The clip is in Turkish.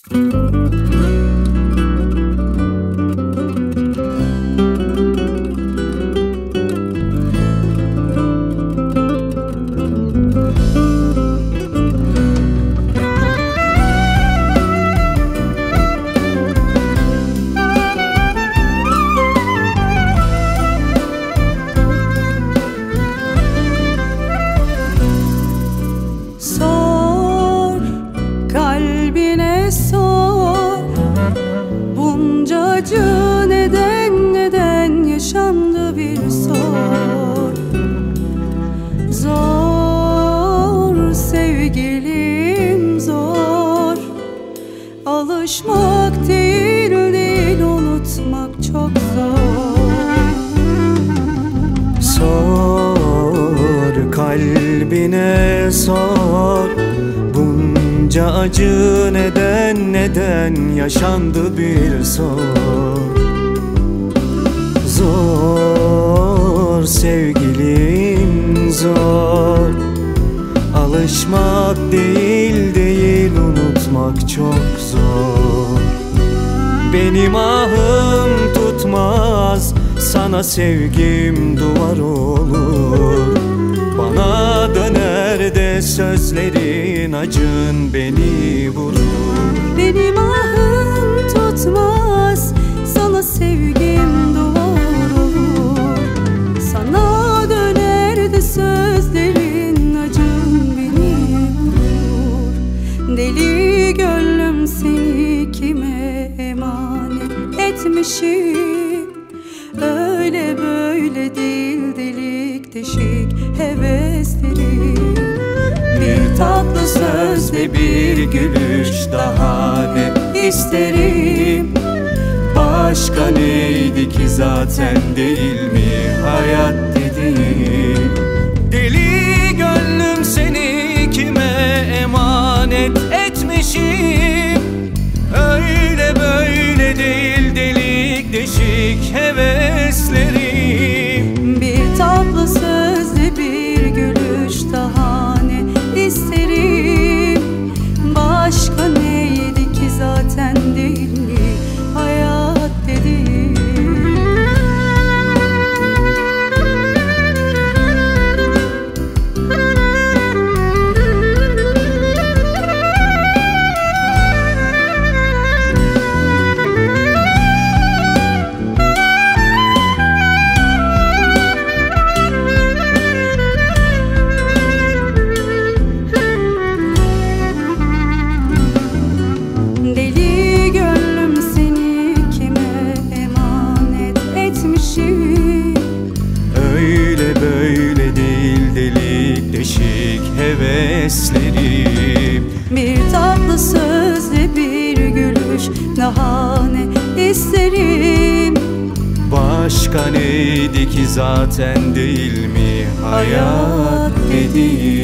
Sor, kalbine sor, bunca acı neden yaşandı bir sor. Zor sevgilim zor, alışmak değil unutmak çok zor. Sor, kalbine sor, bunca acı neden yaşandı bir sor. Zor sevgilim zor, alışmak değil unutmak çok zor. Benim ahım tutmaz, sana sevgim duvar olur. Bana döner de sözlerin acın beni vurur. Benim ahım tutmaz, sana sevgim duvar olur. Sana döner de sözlerin acın beni vurur. Deli gönlüm seni kime emanet etmişim. Öyle böyle değil delik deşik heveslerim. Bir tatlı söz ve bir gülüş daha ne isterim. Başka neydi ki zaten değil mi hayat dediğim. Deli gönlüm seni kime emanet etmişim. Öyle böyle değil delik deşik heveslerim. Bir tatlı sözle bir gülüş daha ne isterim. Başka neydi ki zaten değil mi hayat dediğim. Deli gönlüm seni kime emanet etmişim. Öyle böyle değil delik deşik heveslerim. Bir tatlı sözle bir gülüş daha ne isterim. Başka neydi ki zaten değil mi hayat dediğim.